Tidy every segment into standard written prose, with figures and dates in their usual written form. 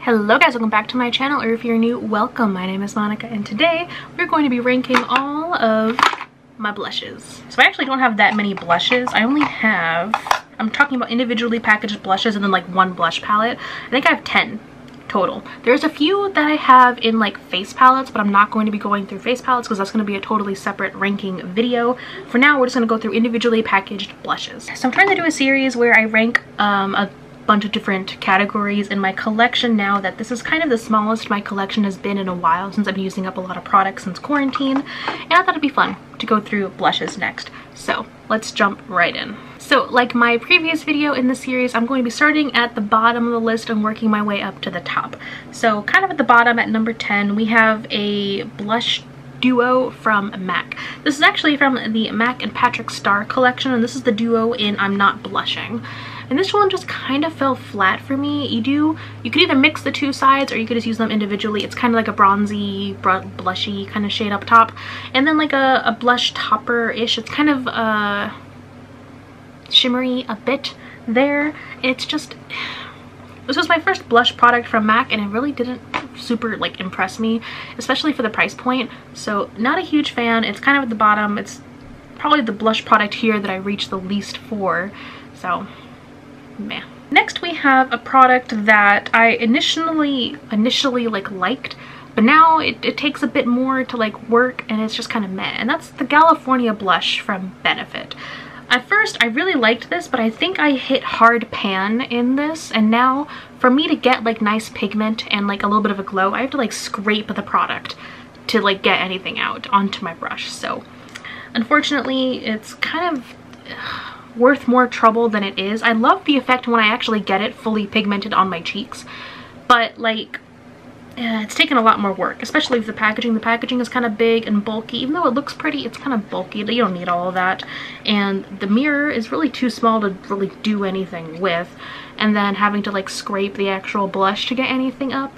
Hello guys, welcome back to my channel, or if you're new, welcome. My name is Monica and today we're going to be ranking all of my blushes. So I actually don't have that many blushes. I only have, I'm talking about individually packaged blushes and then like one blush palette. I think I have 10 total. There's a few that I have in like face palettes, but I'm not going to be going through face palettes because that's going to be a totally separate ranking video. For now, we're just going to go through individually packaged blushes. So I'm trying to do a series where I rank a bunch of different categories in my collection now that this is kind of the smallest my collection has been in a while since I've been using up a lot of products since quarantine, and I thought it'd be fun to go through blushes next. So let's jump right in. So like my previous video in the series, I'm going to be starting at the bottom of the list and working my way up to the top. So kind of at the bottom at number 10, we have a blush duo from MAC. This is actually from the MAC and Patrick Starr collection, and this is the duo in I'm Not Blushing. And this one just kind of fell flat for me. You could either mix the two sides or you could just use them individually. It's kind of like a bronzy, blushy kind of shade up top. And then like a blush topper-ish. It's kind of shimmery a bit there. It's just... This was my first blush product from MAC and it really didn't super like impress me, especially for the price point. So not a huge fan. It's kind of at the bottom. It's probably the blush product here that I reached the least for. So... meh. Next we have a product that I initially like liked, but now it takes a bit more to like work and it's just kind of meh, and that's the California blush from Benefit. At first I really liked this, but I think I hit hard pan in this, and now for me to get like nice pigment and like a little bit of a glow, I have to like scrape the product to like get anything out onto my brush. So unfortunately it's kind of worth more trouble than it is. I love the effect when I actually get it fully pigmented on my cheeks, but like it's taken a lot more work, especially with the packaging. The packaging is kind of big and bulky. Even though it looks pretty, it's kind of bulky. You don't need all of that, and the mirror is really too small to really do anything with, and then having to like scrape the actual blush to get anything up,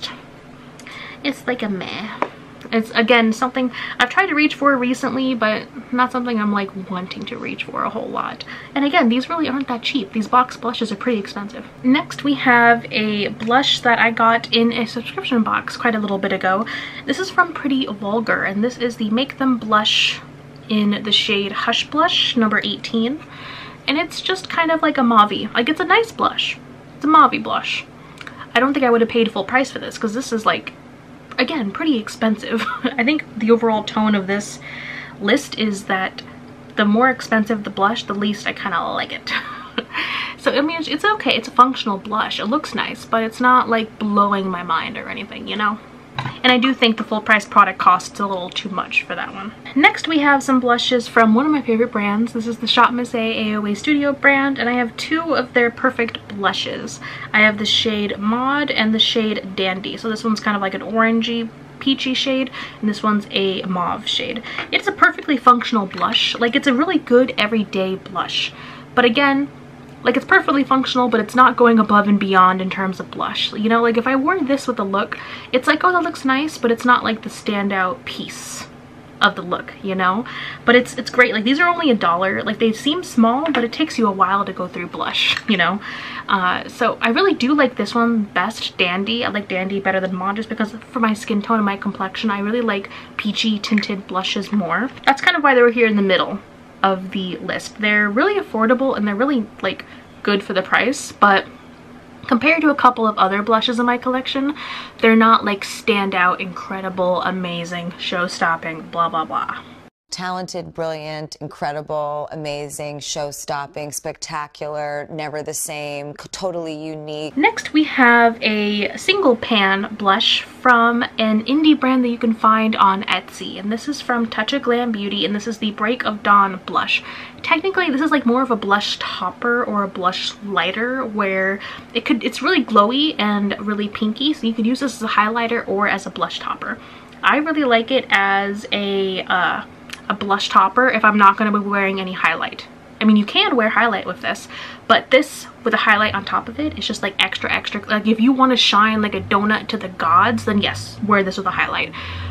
it's like a meh. It's again something I've tried to reach for recently, but not something I'm like wanting to reach for a whole lot. And again, these really aren't that cheap. These box blushes are pretty expensive. Next we have a blush that I got in a subscription box quite a little bit ago. This is from Pretty Vulgar, and this is the Make Them Blush in the shade Hush Blush number 18. And it's just kind of like a mauve-y. Like, it's a nice blush. It's a mauve-y blush. I don't think I would have paid full price for this because this is like, again, pretty expensive. I think the overall tone of this list is that the more expensive the blush, the least I kind of like it. So I mean, it's okay. It's a functional blush. It looks nice, but it's not like blowing my mind or anything, you know? And I do think the full price product costs a little too much for that one. Next we have some blushes from one of my favorite brands. This is the Shop Miss A AOA Studio brand, and I have two of their perfect blushes. I have the shade Maud and the shade Dandy. So this one's kind of like an orangey peachy shade, and this one's a mauve shade. It's a perfectly functional blush. Like, it's a really good everyday blush, but again, like, it's perfectly functional, but it's not going above and beyond in terms of blush. You know, like if I wore this with a look, it's like, oh, that looks nice, but it's not like the standout piece of the look, you know? But it's great. Like, these are only $1. Like, they seem small, but it takes you a while to go through blush, you know? So I really do like this one best, Dandy. I like Dandy better than Maud just because for my skin tone and my complexion, I really like peachy tinted blushes more. That's kind of why they were here in the middle of the list. They're really affordable and they're really like good for the price, but compared to a couple of other blushes in my collection, they're not like standout, incredible, amazing, show-stopping, blah blah blah. Talented, brilliant, incredible, amazing, show-stopping, spectacular, never the same, totally unique. Next we have a single pan blush from an indie brand that you can find on Etsy, and this is from Touch of Glam Beauty, and this is the Break of Dawn blush. Technically this is like more of a blush topper or a blush lighter, where it's really glowy and really pinky, so you could use this as a highlighter or as a blush topper. I really like it as a blush topper if I'm not going to be wearing any highlight. I mean, you can wear highlight with this, but this with a highlight on top of it, it's just like extra. Like, if you want to shine like a donut to the gods, then yes, wear this with a highlight.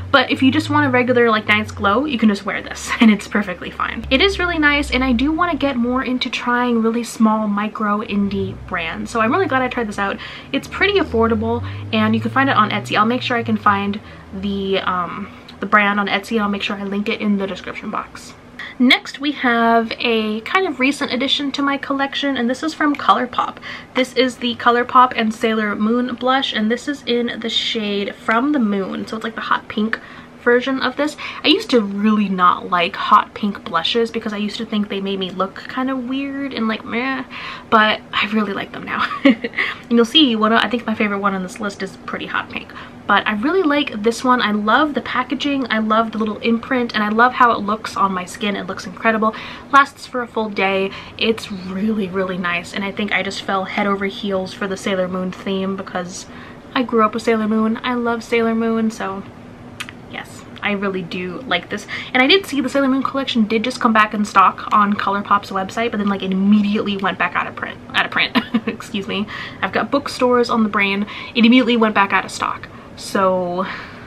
But if you just want a regular like nice glow, you can just wear this and it's perfectly fine. It is really nice, and I do want to get more into trying really small micro indie brands. So I'm really glad I tried this out. It's pretty affordable and you can find it on Etsy. I'll make sure I can find the brand on Etsy, and I'll make sure I link it in the description box. Next we have a kind of recent addition to my collection, and this is from ColourPop. This is the ColourPop and Sailor Moon blush, and this is in the shade From the Moon, so it's like the hot pink version of this. I used to really not like hot pink blushes because I used to think they made me look kind of weird and like meh, but I really like them now. And you'll see I think my favorite one on this list is pretty hot pink, but I really like this one. I love the packaging, I love the little imprint, and I love how it looks on my skin. It looks incredible, lasts for a full day. It's really, really nice, and I think I just fell head over heels for the Sailor Moon theme because I grew up with Sailor Moon. I love Sailor Moon, so yes, I really do like this. And I did see the Sailor Moon collection did just come back in stock on ColourPop's website, but then like it immediately went back out of print. Excuse me. I've got bookstores on the brain. It immediately went back out of stock. So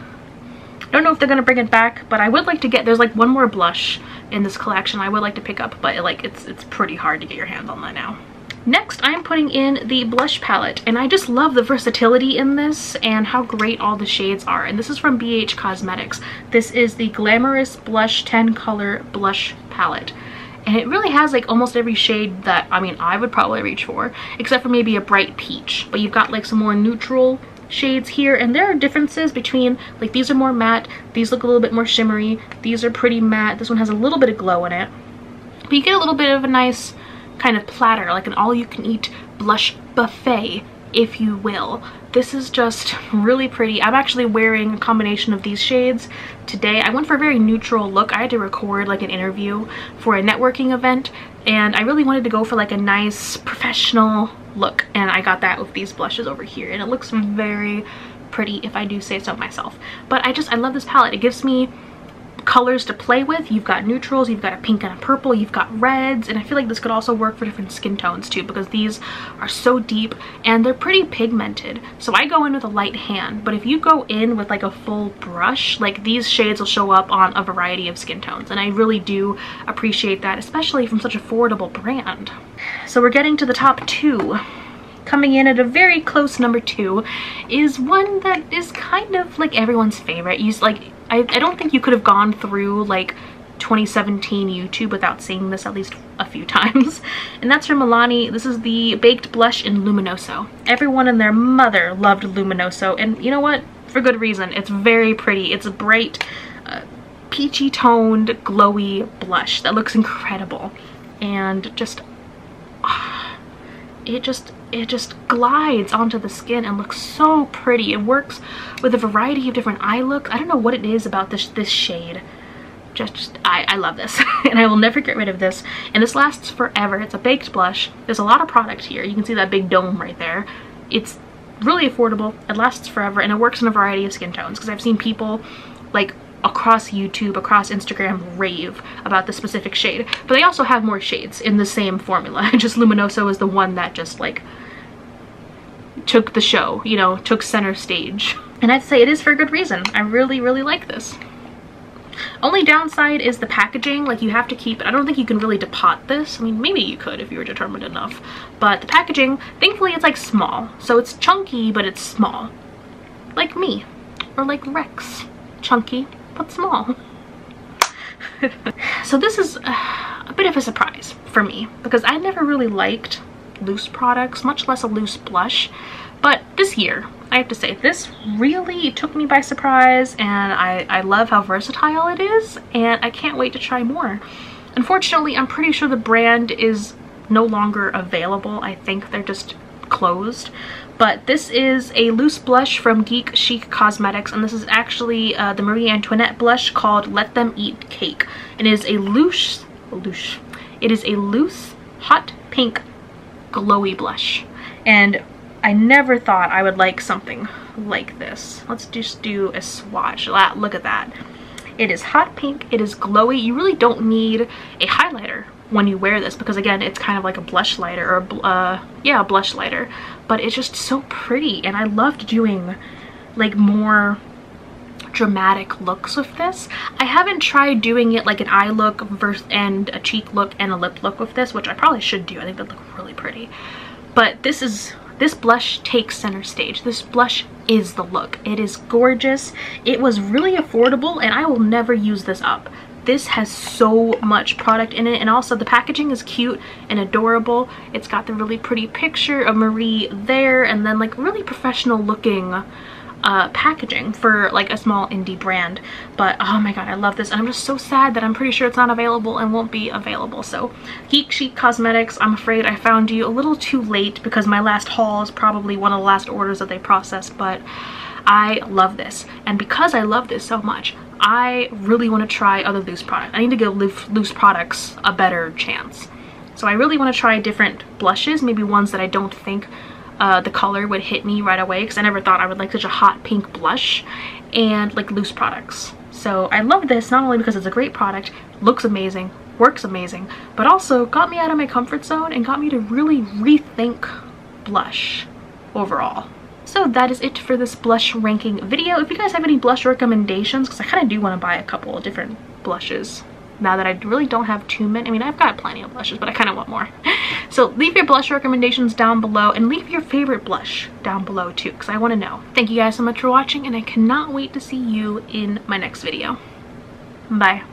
I don't know if they're gonna bring it back, but I would like to get, there's like one more blush in this collection I would like to pick up, but like it's pretty hard to get your hands on that now. Next, I'm putting in the blush palette, and I just love the versatility in this and how great all the shades are. And this is from BH Cosmetics. This is the Glamorous Blush 10 Color Blush Palette. And it really has like almost every shade that, I mean, I would probably reach for, except for maybe a bright peach. But you've got like some more neutral shades here, and there are differences between, like, these are more matte, these look a little bit more shimmery, these are pretty matte, this one has a little bit of glow in it. But you get a little bit of a nice kind of platter, like an all-you-can-eat blush buffet, if you will. This is just really pretty. I'm actually wearing a combination of these shades today. I went for a very neutral look. I had to record like an interview for a networking event, and I really wanted to go for like a nice professional look, and I got that with these blushes over here, and it looks very pretty if I do say so myself. But I love this palette. It gives me colors to play with. You've got neutrals, you've got a pink and a purple, you've got reds, and I feel like this could also work for different skin tones too, because these are so deep and they're pretty pigmented. So I go in with a light hand, but if you go in with like a full brush, like these shades will show up on a variety of skin tones, and I really do appreciate that, especially from such an affordable brand. So we're getting to the top two. Coming in at a very close number 2 is one that is kind of like everyone's favorite. I don't think you could have gone through like 2017 YouTube without seeing this at least a few times. And that's from Milani. This is the Baked Blush in Luminoso. Everyone and their mother loved Luminoso, and you know what? For good reason. It's very pretty. It's a bright, peachy toned, glowy blush that looks incredible. And just, it just glides onto the skin and looks so pretty. It works with a variety of different eye looks. I don't know what it is about this shade. I love this and I will never get rid of this, and this lasts forever. It's a baked blush. There's a lot of product here. You can see that big dome right there. It's really affordable, it lasts forever, and it works in a variety of skin tones, because I've seen people like across YouTube, across Instagram, rave about the specific shade. But they also have more shades in the same formula. Just Luminoso is the one that just like took the show, you know, took center stage. And I'd say it is for a good reason. I really, really like this. Only downside is the packaging. Like, you have to keep it. I don't think you can really depot this. I mean, maybe you could if you were determined enough. But the packaging, thankfully it's like small. So it's chunky, but it's small. Like me. Or like Rex. Chunky, but small. So this is a bit of a surprise for me, because I never really liked loose products, much less a loose blush. But this year, I have to say, this really took me by surprise, and I love how versatile it is, and I can't wait to try more. Unfortunately, I'm pretty sure the brand is no longer available. I think they're just closed. But this is a loose blush from Geek Chic Cosmetics, and this is actually the Marie Antoinette blush called Let Them Eat Cake. It is a loose, hot pink, glowy blush. And I never thought I would like something like this. Let's just do a swatch. Look at that. It is hot pink, it is glowy. You really don't need a highlighter when you wear this, because again, it's kind of like a blush lighter, or a blush lighter, but it's just so pretty. And I loved doing like more dramatic looks with this. I haven't tried doing it like an eye look and a cheek look and a lip look with this, which I probably should do. I think that look really pretty. But this blush takes center stage. This blush is the look. It is gorgeous. It was really affordable, and I will never use this up. This has so much product in it, and also the packaging is cute and adorable. It's got the really pretty picture of Marie there, and then like really professional looking packaging for like a small indie brand. But oh my god, I love this, and I'm just so sad that I'm pretty sure it's not available and won't be available. So Geek Chic Cosmetics, I'm afraid I found you a little too late, because my last haul is probably one of the last orders that they processed. But I love this, and because I love this so much, I really want to try other loose products. I need to give loose products a better chance. So I really want to try different blushes, maybe ones that I don't think the color would hit me right away, because I never thought I would like such a hot pink blush, and like loose products. So I love this not only because it's a great product, looks amazing, works amazing, but also got me out of my comfort zone and got me to really rethink blush overall. So that is it for this blush ranking video. If you guys have any blush recommendations, because I kind of do want to buy a couple of different blushes now that I really don't have too many. I mean, I've got plenty of blushes, but I kind of want more. So leave your blush recommendations down below, and leave your favorite blush down below too, because I want to know. Thank you guys so much for watching, and I cannot wait to see you in my next video. Bye.